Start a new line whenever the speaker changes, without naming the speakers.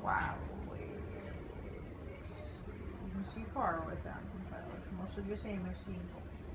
Wow. You can see far with them, but most of you say machine.